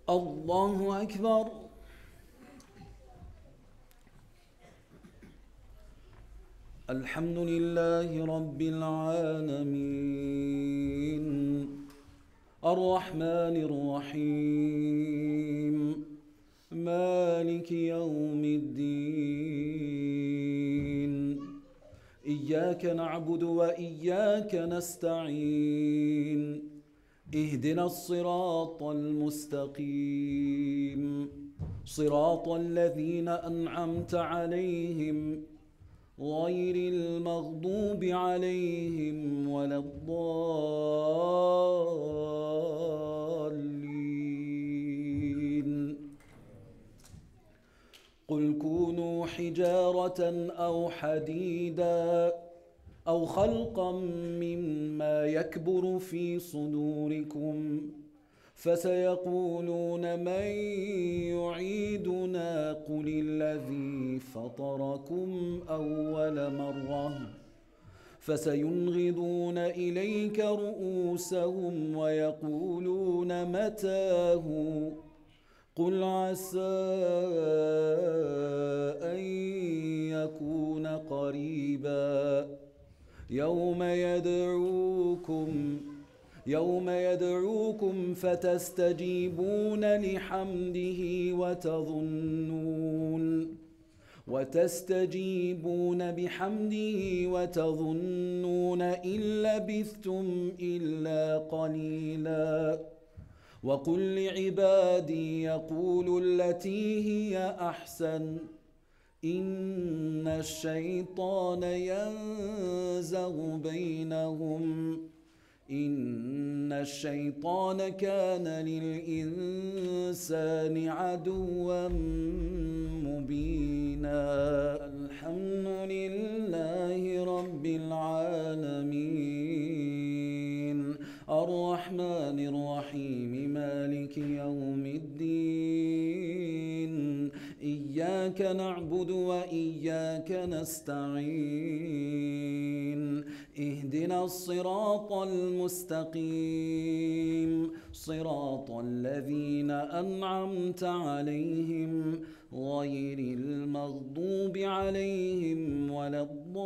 الله أكبر. الحمد لله رب العالمين، الرحمن الرحيم، مالك يوم الدين. إياك نعبد وإياك نستعين، اهدنا الصراط المستقيم، صراط الذين أنعمت عليهم غير المغضوب عليهم ولا الضالين. قل كونوا حجارة أو حديدا أو خلقا مما يكبر في صدوركم فسيقولون من يعيدنا قل الذي فطركم أول مرة فسينغضون إليك رؤوسهم ويقولون متاه قل عسى أن يكون قريبا. يوم يدعوكم فتستجيبون لحمده وتستجيبون بحمده وتظنون إن لبثتم إلا قليلا. وقل لعبادي يقولوا التي هي أحسن إن الشيطان ينزغ بينهم إن الشيطان كان للإنسان عدوا مبينا. الحمد لله رب العالمين، الرحمن الرحيم، مالك يوم الدين. إياك نعبد وإياك نستعين، اهدنا الصراط المستقيم، صراط الذين أنعمت عليهم غير المغضوب عليهم ولا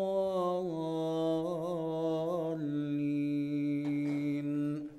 الضالين.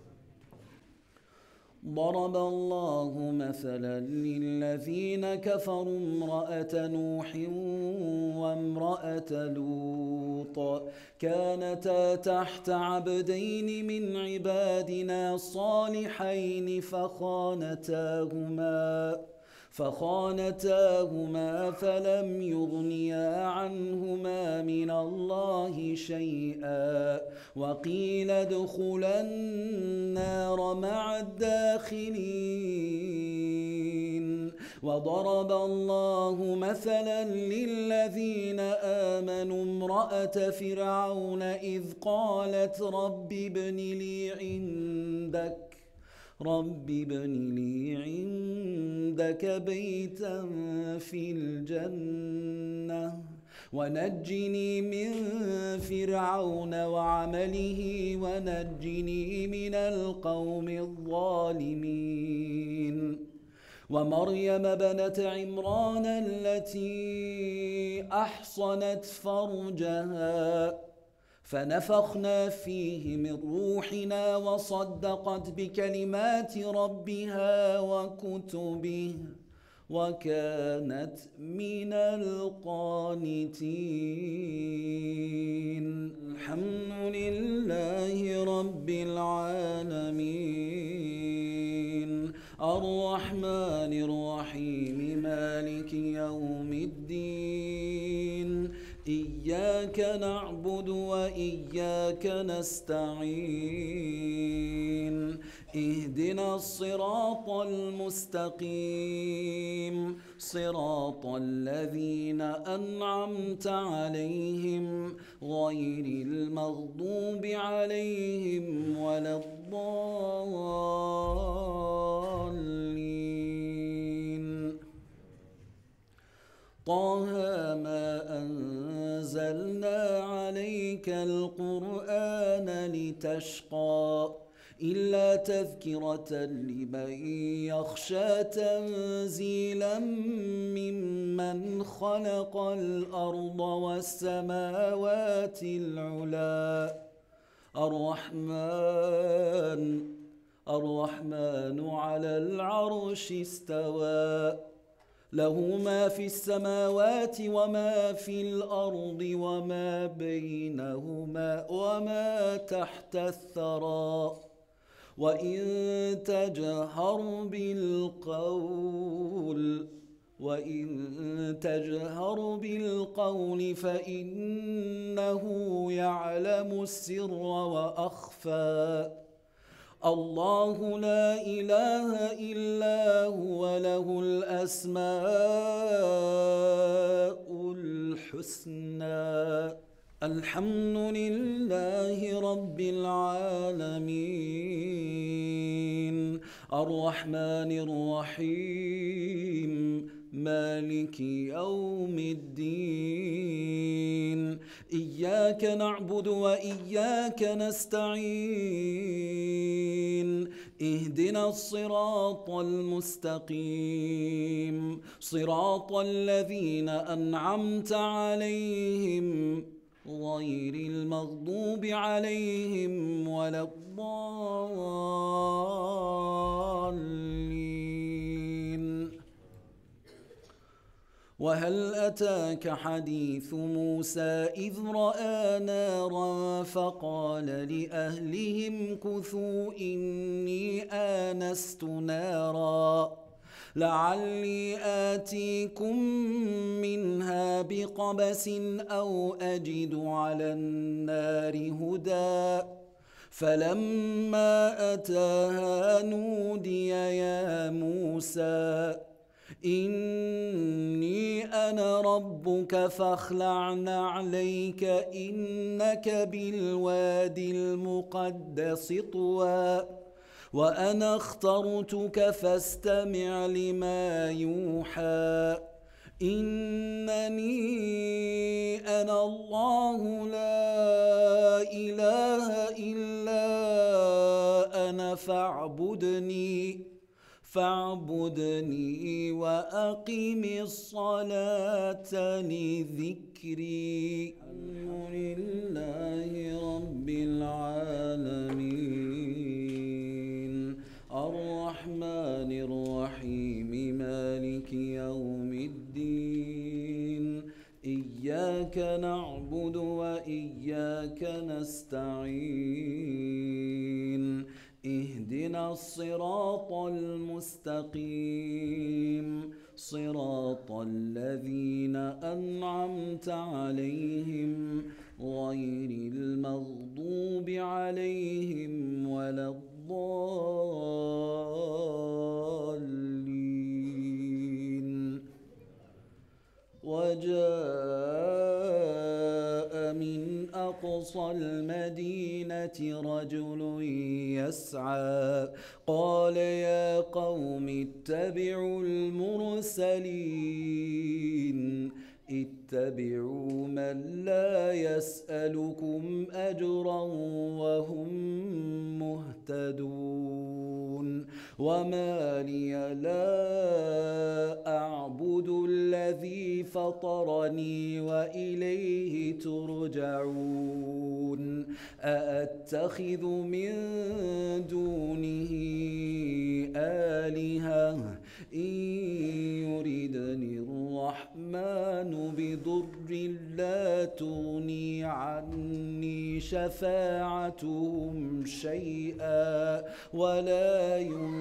ضرب الله مثلا للذين كفروا امرأة نوح وامرأة لوط كانتا تحت عبدين من عبادنا صالحين فخانتاهما فلم يغنيا عنهما من الله شيئا وقيل ادخلا النار مع الداخلين. وضرب الله مثلا للذين آمنوا امرأة فرعون إذ قالت رب ابن لي عندك بيتا في الجنة ونجني من فرعون وعمله ونجني من القوم الظالمين. ومريم بنت عمران التي أحصنت فرجها فنفخنا فيه من روحنا وصدقت بكلمات ربها وكتبه وكانت من القانتين. الحمد لله رب العالمين، الرحمن الرحيم، مالك يوم الدين. إياك نعبد وإياك نستعين، اهدنا الصراط المستقيم، صراط الذين أنعمت عليهم غير المغضوب عليهم ولا الضالين. طه ما أنزلنا عليك القرآن لتشقى إلا تذكرة لمن يخشى تنزيلا ممن خلق الأرض والسماوات العلى الرحمن على العرش استوى له ما في السماوات وما في الأرض وما بينهما وما تحت الثرى وإن تجهر بالقول فإنه يعلم السر وأخفى الله لا إله إلا هو له الأسماء الحسنى الحمد لله رب العالمين الرحمن الرحيم مالك يوم الدين إياك نعبد وإياك نستعين اهدنا الصراط المستقيم صراط الذين أنعمت عليهم غير المغضوب عليهم ولا الضالين. وهل أتاك حديث موسى إذ رأى نارا فقال لأهلهم كثوا إني آنست نارا لعلي آتيكم منها بقبس أو أجد على النار هدى فلما أتاها نودي يا موسى إني أنا ربك فاخلع نعليك إنك بالوادي المقدس طوى وأنا اخترتك فاستمع لما يوحى إنني أنا الله لا إله إلا أنا فاعبدني وأقم الصلاة لذكري الحمد لله رب العالمين الرحمن الرحيم مالك يوم الدين إياك نعبد وإياك نستعين اهدنا الصراط المستقيم صراط الذين أنعمت عليهم غير المغضوب عليهم ولا الضالين. وجاء من أقصى المدينة رجل يسعى قال يا قوم اتبعوا المرسلين اتبعوا من لا يسألكم أجرا وهم مهتدون وما لي لا أعبد الذي فطرني وإليه ترجعون أأتخذ من دونه آلهة إن يردني الرحمن بضر لا تغني عني شفاعتهم شيئا ولا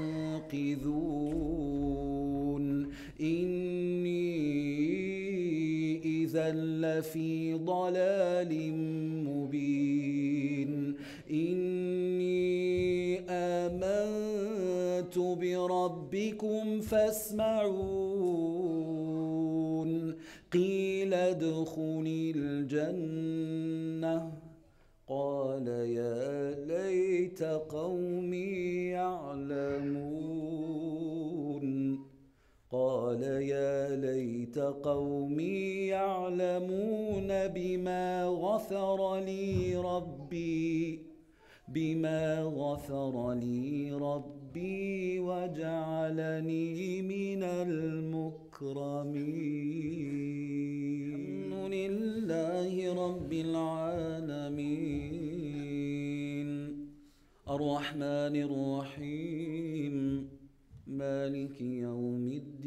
ينقذون إني إذا لفي ضلال مبين إني آمنت بربكم فاسمعون قيل ادخل الجنة قال يا ليت قومي يعلمون بما غفر لي ربي بما غفر لي ربي وجعلني من المكرمين. الحمد لله رب العالمين الرحمن الرحيم مالك يوم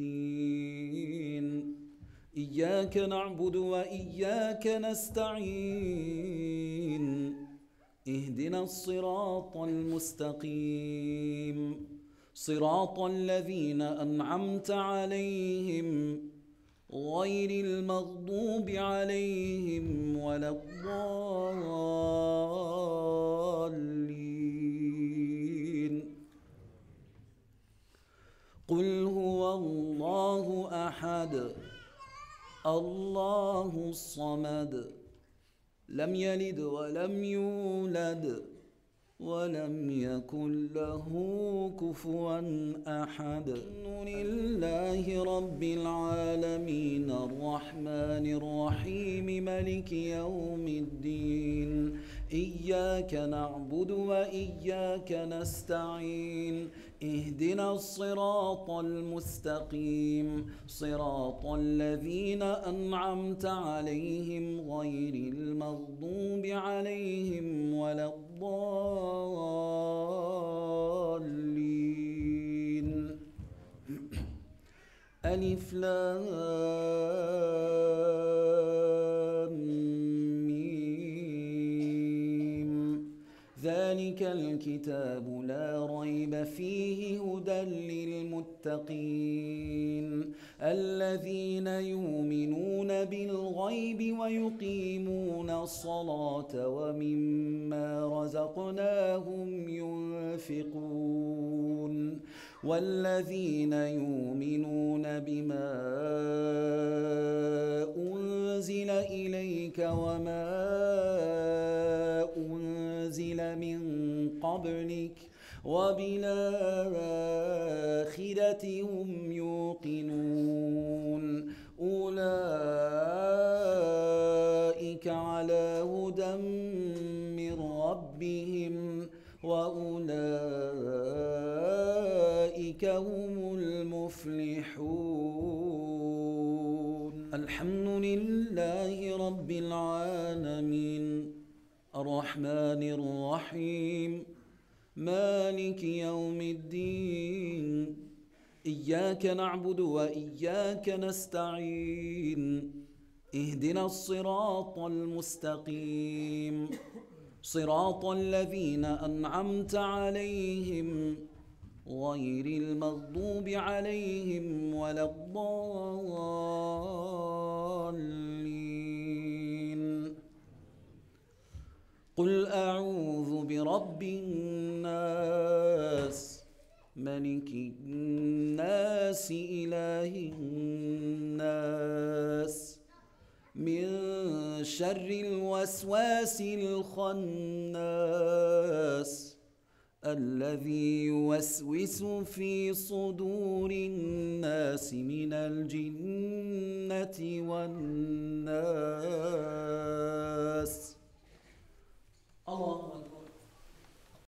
الدين إياك نعبد وإياك نستعين اهدنا الصراط المستقيم صراط الذين أنعمت عليهم غير المغضوب عليهم ولا الضالين. قل هو الله أحد الله الصمد لم يلد ولم يولد ولم يكن له كفوا أحد. الحمد لله رب العالمين الرحمن الرحيم مالك يوم الدين إياك نعبد وإياك نستعين اهدنا الصراط المستقيم صراط الذين أنعمت عليهم غير المغضوب عليهم ولا الضالين. ألف لام ميم ذلك الكتاب لا ريب فيه هدى للمتقين الذين يؤمنون بالغيب ويقيمون الصلاة ومما رزقناهم ينفقون والذين يؤمنون بما أنزل إليك وما أنزل من قبلك وبالآخرة هم يوقنون أولئك على هدى من ربهم وأولئك هم المفلحون. الحمد لله رب العالمين الرحمن الرحيم مالك يوم الدين إياك نعبد وإياك نستعين اهدنا الصراط المستقيم صراط الذين أنعمت عليهم غير المغضوب عليهم ولا الضالين. قل أعوذ برب الناس ملك الناس إله الناس من شر الوسواس الخناس الذي يوسوس في صدور الناس من الجنة والناس. الله